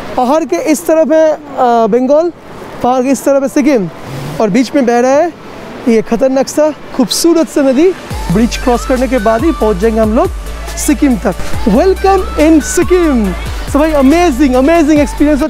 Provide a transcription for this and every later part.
पहाड़ के इस तरफ है बंगाल, पहाड़ के इस तरफ है सिक्किम, और बीच में बह रहा है ये खतरनाक सा खूबसूरत सा नदी। ब्रिज क्रॉस करने के बाद ही पहुंच जाएंगे हम लोग सिक्किम तक। Welcome in Sikkim. सो भाई अमेजिंग अमेजिंग एक्सपीरियंस।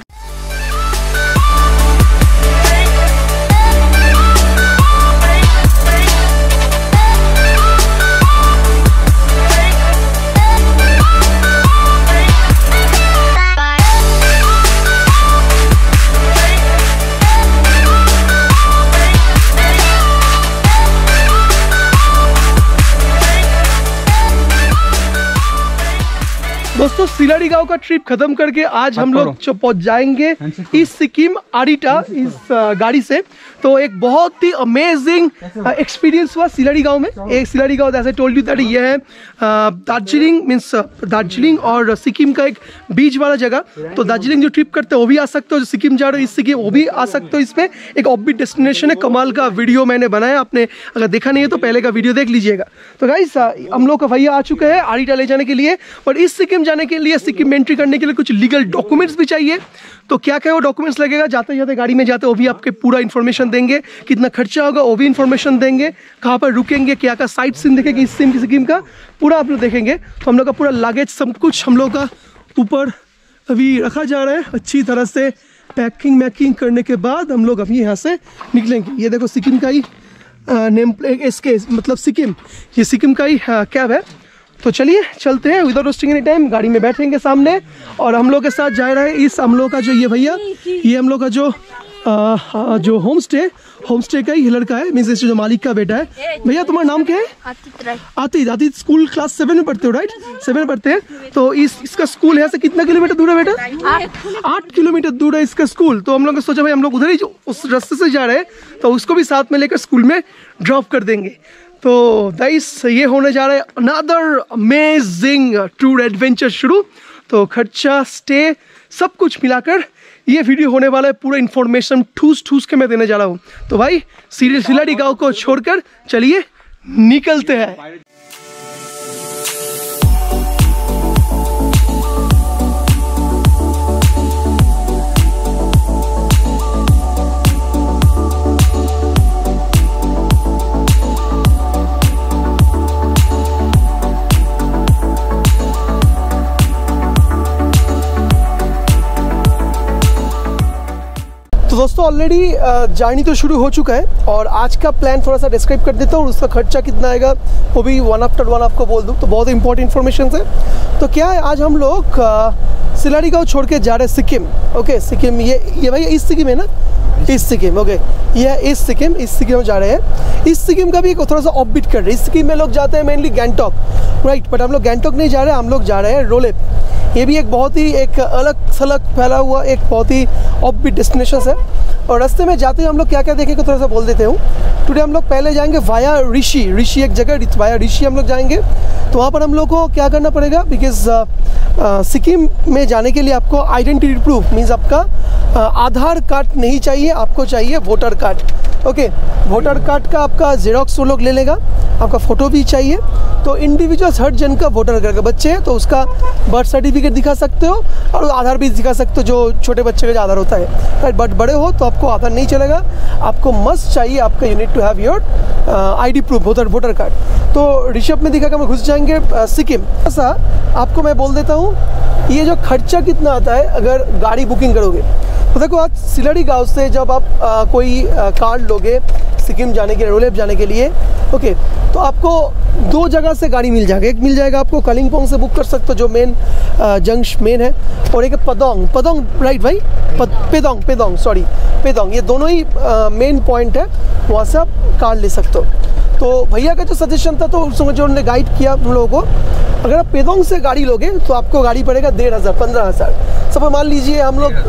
दोस्तों सिलाड़ी गांव का ट्रिप खत्म करके आज हम लोग पहुंच जाएंगे इस सिक्किम आरिटा इस गाड़ी से। तो एक बहुत ही अमेजिंग एक्सपीरियंस हुआ सिलाड़ी गांव में। एक सिलाड़ी गांव जैसे टोल्ड यू दैट ये है दार्जिलिंग मीन्स दार्जिलिंग और सिक्किम का एक बीच वाला जगह। तो दार्जिलिंग जो ट्रिप करते हो वो भी आ सकते हो, जो सिक्किम जा रहे हो इस सिक्किम वो भी आ सकते हो। इसमें एक ऑफबीट डेस्टिनेशन है, कमाल का वीडियो मैंने बनाया, आपने अगर देखा नहीं है तो पहले का वीडियो देख लीजिएगा। तो गाइस हम लोग का भैया आ चुके हैं आरिटा ले जाने के लिए, और इस सिक्किम जाने के लिए सिक्किम में एंट्री करने के लिए कुछ लीगल डॉक्यूमेंट्स भी चाहिए। तो क्या क्या वो डॉक्यूमेंट्स लगेगा, जाते जाते गाड़ी में जाते वो भी आपके पूरा इन्फॉर्मेशन देंगे, कितना खर्चा होगा वो भी इन्फॉर्मेशन देंगे, कहाँ पर रुकेंगे, क्या क्या साइट सीन देखेंगे इस सिक्किम का पूरा आप लोग देखेंगे। तो हम लोग का पूरा लगेज सब कुछ हम लोग का ऊपर अभी रखा जा रहा है। अच्छी तरह से पैकिंग मैकिंग करने के बाद हम लोग अभी यहाँ से निकलेंगे। ये देखो सिक्किम का ही नेम प्लेट, इसके मतलब सिक्किम, ये सिक्किम का ही कैब है। तो चलिए चलते हैं विदाउट वेस्टिंग एनी टाइम, गाड़ी में बैठेंगे सामने, और हम लोग के साथ जा रहा है इस हम लोग का जो ये भैया, ये हम लोग का जो होम स्टे का ही लड़का है, मीन्स जो मालिक का बेटा है। भैया तुम्हारा नाम क्या है? आतिद। स्कूल क्लास 7 में पढ़ते हो राइट? 7 में पढ़ते हैं। तो इसका स्कूल यहाँ से कितना किलोमीटर दूर है बेटा? 8 किलोमीटर दूर है इसका स्कूल। तो हम लोग ने सोचा भाई हम लोग उधर ही उस रास्ते से जा रहे हैं, तो उसको भी साथ में लेकर स्कूल में ड्रॉप कर देंगे। तो गाइस ये होने जा रहा है अनदर अमेजिंग टूर एडवेंचर शुरू। तो खर्चा स्टे सब कुछ मिलाकर ये वीडियो होने वाला है, पूरा इन्फॉर्मेशन ठूस के मैं देने जा रहा हूँ। तो भाई सिलाड़ी गांव को छोड़कर चलिए निकलते हैं। तो दोस्तों ऑलरेडी जर्नी तो शुरू हो चुका है, और आज का प्लान थोड़ा सा डिस्क्राइब कर देता हूँ, उसका खर्चा कितना आएगा वो भी वन आफ्टर वन आपको बोल दूँ। तो बहुत इंपॉर्टेंट इन्फॉर्मेशन है। तो क्या है, आज हम लोग सिलाड़ी गांव छोड़ के जा रहे हैं सिक्किम। ओके सिक्किम, ये भाई इस सिक्किम है ना, इस सिक्किम। ओके ये इस सिक्किम में जा रहे हैं। इस सिक्किम का भी थोड़ा सा ऑफबीट कर रहे हैं। इस सिक्किम में लोग जाते हैं मेनली गैंगटॉक राइट, बट हम लोग गैंगटॉक नहीं जा रहे हैं, हम लोग जा रहे हैं रोलेप। ये भी एक बहुत ही एक अलग थलग फैला हुआ एक बहुत ही ऑफबीट डेस्टिनेशन है। और रास्ते में जाते हैं हम लोग क्या क्या देखेंगे थोड़ा सा बोल देते हूँ। टुडे हम लोग पहले जाएंगे वाया ऋषि एक जगह वाया ऋषि हम लोग जाएंगे। तो वहाँ पर हम लोग को क्या करना पड़ेगा, बिकॉज सिक्किम में जाने के लिए आपको आइडेंटिटी प्रूफ मीन्स आपका आधार कार्ड नहीं चाहिए, आपको चाहिए voter card. Okay voter card का आपका जेरोक्स वो लोग ले लेगा, आपका फ़ोटो भी चाहिए। तो इंडिविजुअल्स हर जन का वोटर कार्ड का बच्चे हैं तो उसका बर्थ सर्टिफिकेट दिखा सकते हो, और आधार भी दिखा सकते हो जो छोटे बच्चे का जो आधार होता है राइट। बट बड़े हो तो आपको आधार नहीं चलेगा, आपको मस्ट चाहिए, आपका you need to have your ID proof voter card. तो ऋषभ में दिखा कर हम घुस जाएंगे सिक्किम। ऐसा आपको मैं बोल देता हूँ, ये जो खर्चा कितना आता है अगर गाड़ी बुकिंग करोगे। तो देखो आज सिलाड़ी गांव से जब आप कोई कार लोगे सिक्किम जाने के लिए, रोलेप जाने के लिए, ओके तो आपको 2 जगह से गाड़ी मिल जाएगा। एक मिल जाएगा आपको कलिम्पोंग से बुक कर सकते हो जो मेन जंक्शन मेन है, और एक पदोंग राइट भाई, पेदोंग, ये दोनों ही मेन पॉइंट है, वहाँ से आप कार ले सकते हो। तो भैया का जो सजेशन था तो उसमें जो उन्होंने गाइड किया हम लोगों को, अगर आप पेदोंग से गाड़ी लोगे तो आपको गाड़ी पड़ेगा 15,000। सब मान लीजिए हम लोग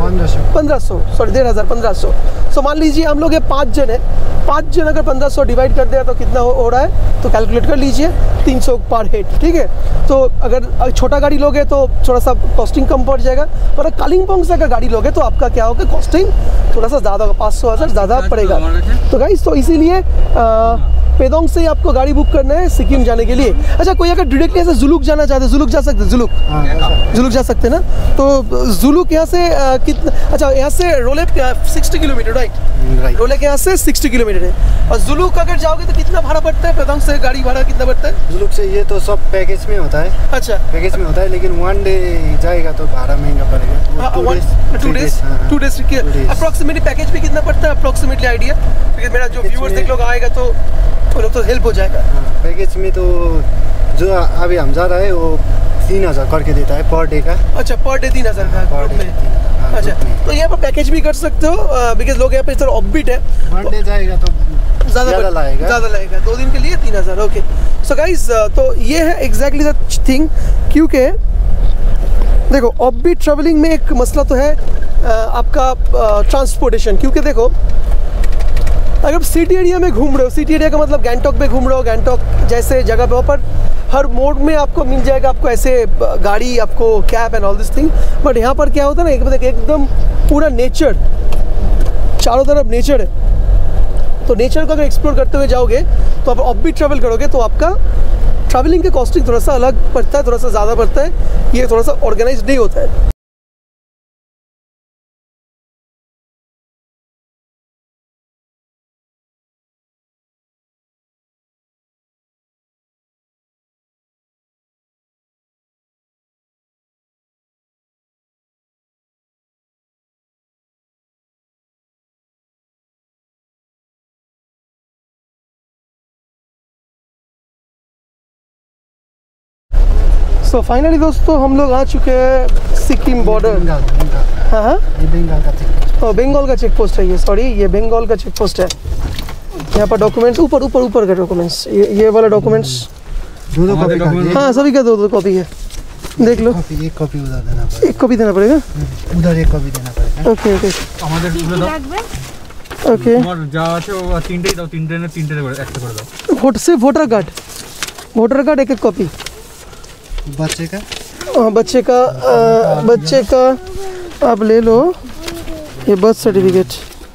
1500 सो मान लीजिए हम लोग ये 5 जन है, 5 जन अगर 1500 डिवाइड कर दिया तो कितना हो रहा है, तो कैलकुलेट कर लीजिए 300 पर हेड। ठीक है, तो अगर छोटा गाड़ी लोगे तो थोड़ा सा कॉस्टिंग कम पड़ जाएगा, पर कलिम्पोंग से अगर गाड़ी लोगे तो आपका क्या होगा, कॉस्टिंग थोड़ा सा ज़्यादा होगा, 500,000 ज़्यादा पड़ेगा। तो गाइस तो इसीलिए पेदोंग से ही आपको गाड़ी बुक करना है सिक्किम जाने के लिए। अच्छा, कोई अगर डायरेक्टली ऐसे जुलुक जाना चाहते हैं, जुलुक जा सकते हैं? जुलुक जा सकते हैं ना? तो जुलुक यहाँ से कितना, अच्छा यहाँ से रोलेप 60 किलोमीटर, राइट? रोलेप यहाँ से 60 किलोमीटर है। और जुलुक अगर जाओगे तो कितना भाड़ा पड़ता है? पेदोंग से गाड़ी भाड़ा कितना पड़ता है? जुलुक से ये तो सब पैकेज में होता है। अच्छा, पैकेज में होता है, लेकिन 1 डे जाएगा तो भाड़ा महंगा पड़ेगा। 2 डेज अप्रोक्सीमेटली पैकेज भी कितना पड़ता है? अप्रोक्सीमेटली आइडिया, क्योंकि मेरा जो व्यूअर्स देख लोग आएगा तो वो लोग तो हेल्प हो जाएगा। पैकेज में तो जो अभी हम जा रहा है वो 3000 करके देता है पर डे का। अच्छा, पर डे 3000 का ग्रुप में। अच्छा, तो यहाँ पर पैकेज भी कर सकते हो, बिकॉज लोग यहाँ पे थोड़ा ऑफबीट है। 1 डे जाएगा तो ज़्यादा लाएगा 2 दिन के लिए 3000। ओके, सो गाइस, तो ये है एग्जैक्टली द थिंग। क्योंकि देखो, ऑफबीट ट्रैवलिंग में एक मसला तो है आपका ट्रांसपोर्टेशन। क्योंकि देखो, अगर आप सिटी एरिया में घूम रहे हो, सिटी एरिया का मतलब गैंगटॉक में घूम रहे हो, गैंगटॉक जैसे जगह पे, वहाँ पर हर मोड में आपको मिल जाएगा, आपको ऐसे गाड़ी, आपको cab and all this thing. But यहाँ पर क्या होता है ना, एकदम पूरा नेचर, चारों तरफ नेचर है। तो नेचर को अगर एक्सप्लोर करते हुए जाओगे तो आप ऑफबीट ट्रैवल करोगे तो आपका ट्रैवलिंग का कॉस्टिंग थोड़ा सा अलग पड़ता है, थोड़ा सा ज़्यादा पड़ता है। ये थोड़ा सा ऑर्गेनाइज नहीं होता है। सो फाइनली दोस्तों, हम लोग आ चुके हैं सिक्किम बॉर्डर। हाँ, बंगाल का चेक पोस्ट है ये, सॉरी, ये बंगाल का चेक पोस्ट है। यहाँ पर डॉक्यूमेंट्स ऊपर का डॉक्यूमेंट्स, ये वाला डॉक्यूमेंट्स, हाँ सभी का 2-2 कॉपी है। देख लो, एक कॉपी उधर देना पड़ेगा, एक कॉपी देना पड़ेगा, उधर एक कॉपी देना पड़ेगा। ओके ओके ओके, सिर्फ वोटर कार्ड एक कॉपी। बच्चे का बच्चे का आप ले लो। ये बर्थ सर्टिफिकेट,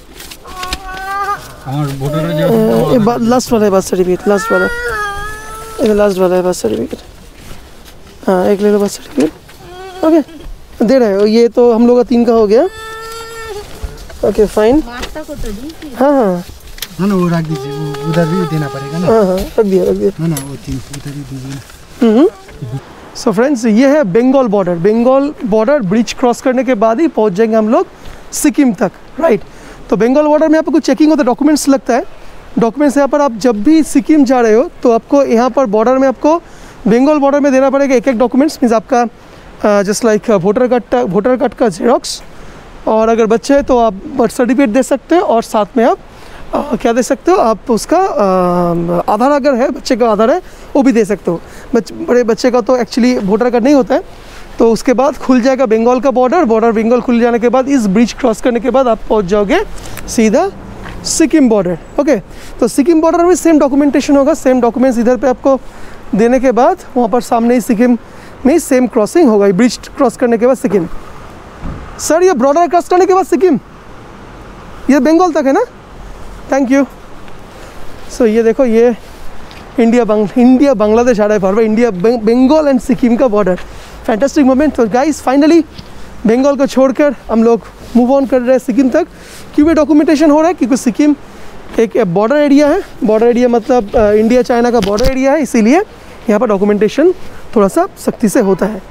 लास्ट वाला है बर्थ सर्टिफिकेट, लास्ट वाला है बर्थ सर्टिफिकेट। हाँ, एक ले लो बर्थ सर्टिफिकेट। ओके, दे रहे हो। ये तो हम लोग का 3 का हो गया। Okay fine. हाँ, वो रख दीजिए, उधर भी देना पड़ेगा ना। हाँ, रख दिया ना, वो 3 उधर ही दीजिए। सो फ्रेंड्स, ये है बंगाल बॉर्डर। ब्रिज क्रॉस करने के बाद ही पहुंच जाएंगे हम लोग सिक्किम तक, राइट? तो बंगाल बॉर्डर में यहाँ पर कुछ चेकिंग होता है, डॉक्यूमेंट्स लगता है। डॉक्यूमेंट्स यहाँ पर आप जब भी सिक्किम जा रहे हो तो आपको यहाँ पर बॉर्डर में, आपको बंगाल बॉर्डर में देना पड़ेगा एक डॉक्यूमेंट्स। मीन्स आपका जस्ट लाइक वोटर कार्ड का जेरोक्स, और अगर बच्चे हैं तो आप बर्थ सर्टिफिकेट दे सकते हो, और साथ में आप क्या दे सकते हो, आप उसका आधार, अगर है बच्चे का आधार है वो भी दे सकते हो। बड़े बच्चे का तो एक्चुअली वोटर कार्ड नहीं होता है। तो उसके बाद खुल जाएगा बंगाल का बॉर्डर बंगाल खुल जाने के बाद इस ब्रिज क्रॉस करने के बाद आप पहुंच जाओगे सीधा सिक्किम बॉर्डर। ओके, तो सिक्किम बॉर्डर में सेम डॉक्यूमेंटेशन होगा, सेम डॉक्यूमेंट्स इधर पे आपको देने के बाद वहाँ पर सामने ही सिक्किम में सेम क्रॉसिंग होगा, ब्रिज क्रॉस करने के बाद सिक्किम। सर, ये बॉर्डर क्रॉस करने के बाद सिक्किम, ये बंगाल तक है ना? Thank you. सो ये देखो, ये इंडिया बांग्लादेश आ रहा है बार बार, इंडिया बंगाल एंड सिक्किम का बॉर्डर। Fantastic moment. तो गाइस, फाइनली बंगाल को छोड़कर हम लोग मूव ऑन कर रहे हैं सिक्किम तक। क्यों ये डॉक्यूमेंटेशन हो रहा है? क्योंकि सिक्किम एक बॉर्डर एरिया है। बॉर्डर एरिया मतलब इंडिया चाइना का बॉर्डर एरिया है, इसीलिए यहाँ पर डॉक्यूमेंटेशन थोड़ा सा सख्ती से होता है।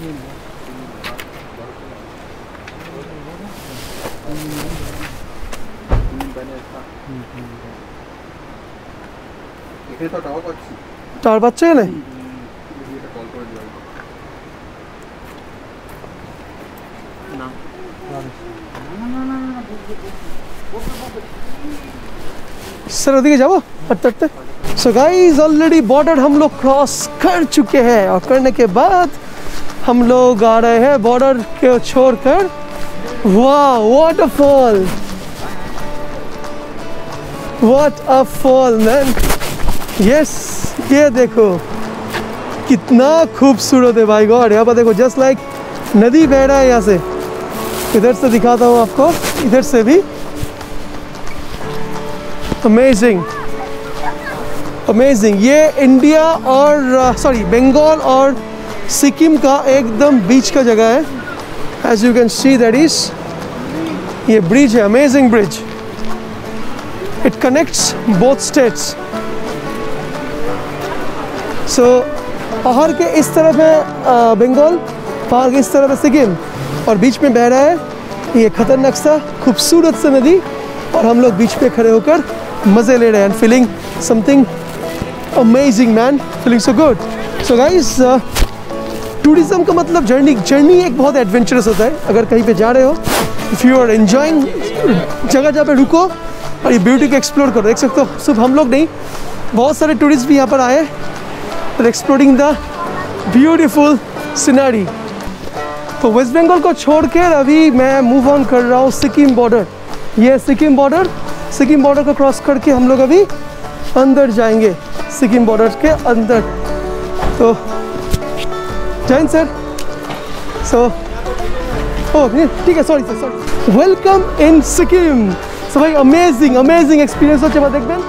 টাওয়ার পাচ্ছে না? सर ओदिके जाओ हटते। सो गाइस, ऑलरेडी बॉर्डर हम लोग क्रॉस कर चुके हैं, और करने के बाद हम लोग आ रहे हैं बॉर्डर को छोड़कर। वाह, waterfall, what a fall man. Yes, ये देखो कितना खूबसूरत है भाई गॉड। यहाँ पर देखो, जस्ट लाइक नदी बह रहा है यहाँ से। इधर से दिखाता हूँ आपको, इधर से भी अमेजिंग। अमेजिंग। ये इंडिया और सॉरी बंगाल और सिक्किम का एकदम बीच का जगह है। As you can see that is ये ब्रिज है, amazing bridge. It connects both states. So पहाड़ के इस तरफ है बंगाल, पहाड़ के इस तरफ है सिक्किम, और बीच में बह रहा है ये खतरनाक सा खूबसूरत सा नदी, और हम लोग बीच पे खड़े होकर मज़े ले रहे हैं। Feeling something amazing man, feeling so good. So guys, tourism का मतलब जर्नी एक बहुत एडवेंचरस होता है। अगर कहीं पे जा रहे हो, इफ़ यू आर एंजॉइंग, जगह जगह पे रुको और ये ब्यूटी को एक्सप्लोर करो। देख सकते हो सिर्फ हम लोग नहीं, बहुत सारे टूरिस्ट भी यहाँ पर आए और एक्सप्लोरिंग द ब्यूटीफुल सिनारी। तो वेस्ट बंगाल को छोड़कर अभी मैं मूव ऑन कर रहा हूँ सिक्किम बॉर्डर। ये सिक्किम बॉर्डर को क्रॉस करके हम लोग अभी अंदर जाएंगे, सिक्किम बॉर्डर के अंदर। तो जैन सर, सो ठीक है, sorry welcome in Sikkim. So भाई अमेजिंग एक्सपीरियंस होच्छे देखबें।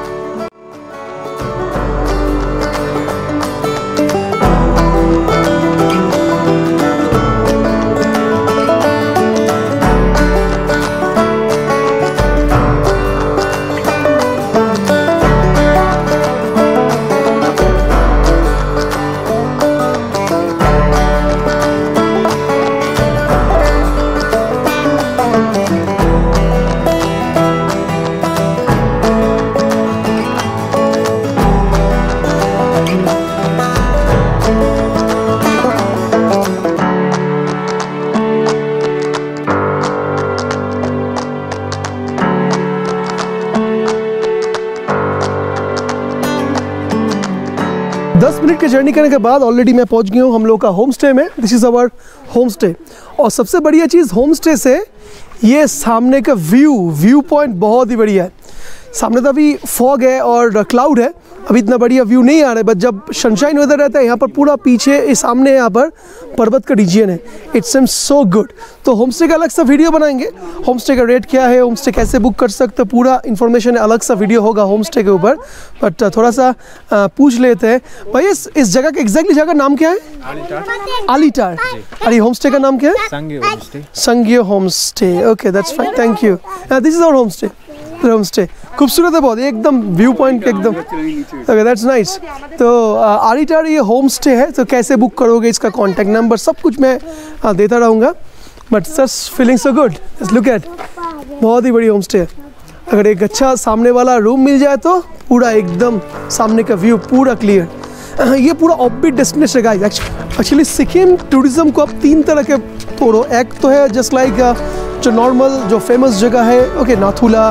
10 मिनट की जर्नी करने के बाद ऑलरेडी मैं पहुंच गया हूँ हम लोग का होम स्टे में। This is our home stay. और सबसे बढ़िया चीज़ होम स्टे से ये सामने का व्यू पॉइंट बहुत ही बढ़िया है। सामने तो अभी फॉग है और क्लाउड है, अभी इतना बढ़िया व्यू नहीं आ रहा है, बट जब सनशाइन वेदर रहता है यहाँ पर पूरा पीछे सामने यहाँ पर पर्वत का रीजन है। It seems so good. तो होम स्टे का अलग सा वीडियो बनाएंगे, होम स्टे का रेट क्या है, होम स्टे कैसे बुक कर सकते, पूरा इन्फॉर्मेशन अलग सा वीडियो होगा होम स्टे के ऊपर। बट थोड़ा सा पूछ लेते हैं भाई इस जगह का एग्जैक्टली जगह नाम क्या है? आलीटार। अरे होम स्टे का नाम क्या है? Sangyo home stay. Okay that's fine, thank you. This is our home stay. खूबसूरत है बहुत, एकदम व्यू पॉइंट एकदम। Okay that's nice. तो आलीटार ये होम स्टे है। तो कैसे बुक करोगे, इसका कॉन्टैक्ट नंबर सब कुछ मैं देता रहूँगा। But just feeling so good, just look at, बहुत ही बड़ी होम स्टे है। अगर एक अच्छा सामने वाला रूम मिल जाए तो पूरा एकदम सामने का व्यू पूरा क्लियर। ये पूरा ऑफबीट डेस्टिनेशन है गाइस। एक्चुअली सिक्किम टूरिज्म को अब 3 तरह के तोड़ो। एक तो है जस्ट लाइक जो नॉर्मल जो फेमस जगह है, okay, Nathula,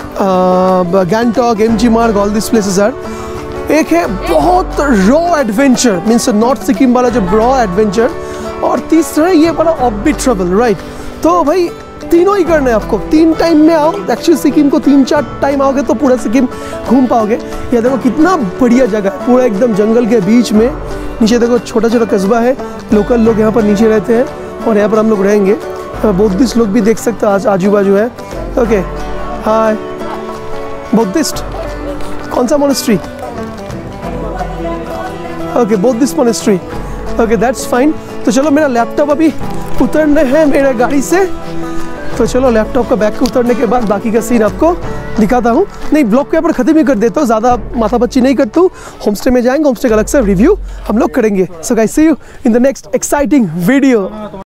Gangtok, MG Marg, all this places are. एक है बहुत raw adventure, means North Sikkim वाला जो रॉ एडवेंचर, और तीसरा ये बड़ा ऑफबीट ट्रैवल, राइट। तो भाई तीनों ही करना है आपको, 3 टाइम में आओ। एक्चुअली सिक्किम को 3-4 टाइम आओगे तो पूरा सिक्किम घूम पाओगे। ये देखो कितना बढ़िया जगह है, पूरा एकदम जंगल के बीच में। नीचे देखो छोटा छोटा कस्बा है, लोकल लोग यहाँ पर नीचे रहते हैं और यहाँ पर हम लोग रहेंगे। बुद्धिस्ट लोग भी देख सकते हो आज आजू बाजू है। ओके हाय बुद्धिस्ट, कौन सा monastery? Okay Buddhist monastery. Okay that's fine. तो चलो मेरा लैपटॉप अभी उतरने हैं मेरे गाड़ी से, तो चलो लैपटॉप का बैग उतरने के बाद बाकी का सीन आपको दिखाता हूँ। नहीं ब्लॉग को यहाँ पर ख़त्म ही कर देता हूँ, ज़्यादा माथापच्ची नहीं करता हूँ। होम स्टे में जाएंगे, होम स्टे का अलग से रिव्यू हम लोग करेंगे। So guys see you in the next exciting video.